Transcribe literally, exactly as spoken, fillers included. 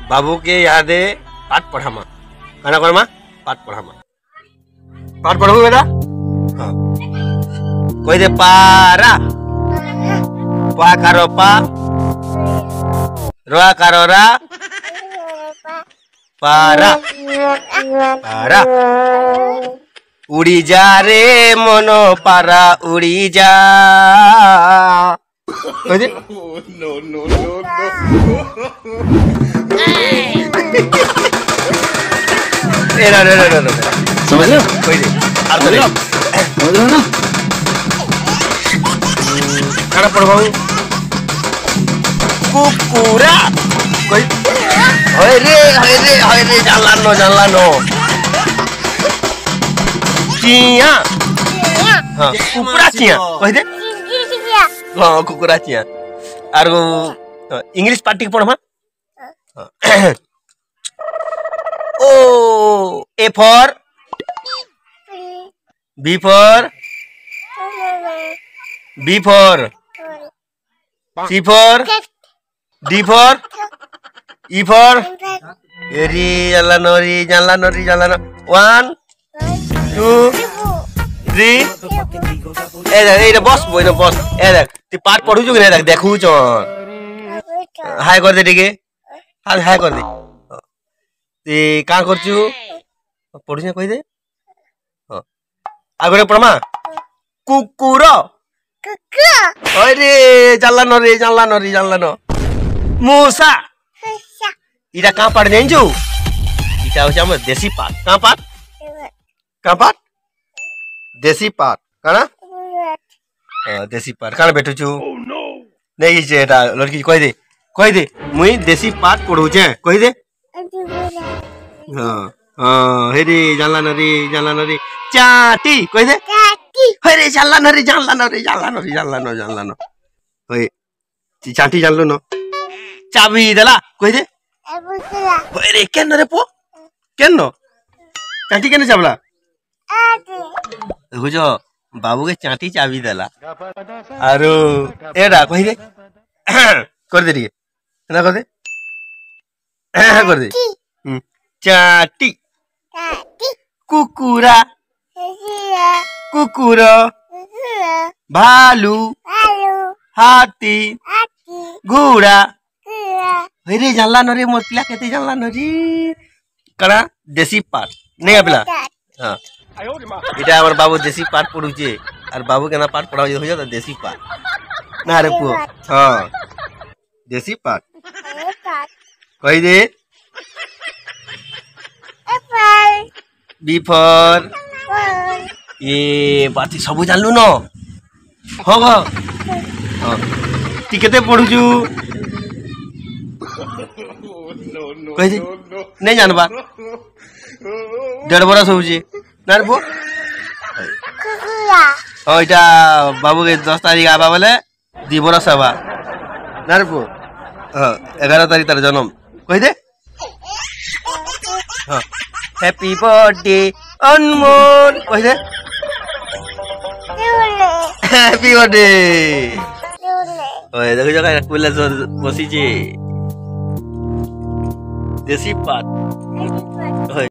बाबू के यादे पाठ पढ़ामा काना करमा पाठ पढ़ामा पाठ पढ़ू बेटा हाँ कोई दे पारा पा करो पा रोआ करो रा पारा पारा उड़ी जा रे मनो पारा उड़ी जा नो नो नो नो ए ना ना ना ना समझ लो कोई नहीं अब तो समझ लो ना खाना पढ़वाऊं कुकुरा कोई होय रे होय रे होय रे जानला नो जानला नो चिया हां कुकुरा चिया कह दे हां कुकुरा चिया आरो इंग्लिश पार्टी पढ़मा ओ A for B for B for C for D for E for एरी जानला नोरी जानला नोरी जानला नो वन टू थ्री ए देख ए बस बोइनो बस ए देख ती पाठ पढु छु कि नै देख देखु छ हाय कर दे ठीक हां हाय कर दे ती का करछु पढु छ कहि दे हां आगरे परमा कुकुर कुकुर अरे जानला न रे जानला न रे जानला न मूसा मूसा इरा का पाठ देंजु इटा हो हम देसी पाठ का पाठ का पाठ देसी पाठ काना हां देसी पाठ काना बैठु छु नहीं जेटा लड़की कहि दे कहि दे मुई देसी पाठ पढु छे कहि दे हां हां हेरी जानला न रे जानला न रे चाटी कहि दे चाटी हेरी जानला न रे जानला न रे जानला न रे जानला न जानला न होय ची चाटी जानलो न चाबी देला कहि दे हेरी केन रे पो केन चाटी केन चाबला बुझो बाबू के चाटी चाबी देला आरो एडा कहि दे कर दे रे ना कर दे कर दे हम चाटी चाटी कुकुरा कुकुर भालू हाथी घोड़ा हेरे जानला न रे मोर पिला केते जानला न रे कड़ा देसी पाठ नहीं पिला हां इटा हमर बाबू देसी पाठ पढु छे और बाबू के ना पाठ पढाउ हो जा देसी पाठ ना रे पु हां देसी पाठ कहि दे एप्पल बी फॉर ये बाती सब जानलु न हो गो हां ती केते पढु छु कहि दे नहीं जानबा डेढ़ बरस हो जे ना रे पो हां इटा बाबू के दस तारीख आबा बोले दी बरस आबा ना रे पो हां ग्यारह तारीख तार जन्म कहि दे हां हैप्पी बर्थडे अनमोल कहि दे हैप्पी बर्थडे ओए देखो जगह कुला बसी जे देसी पाठ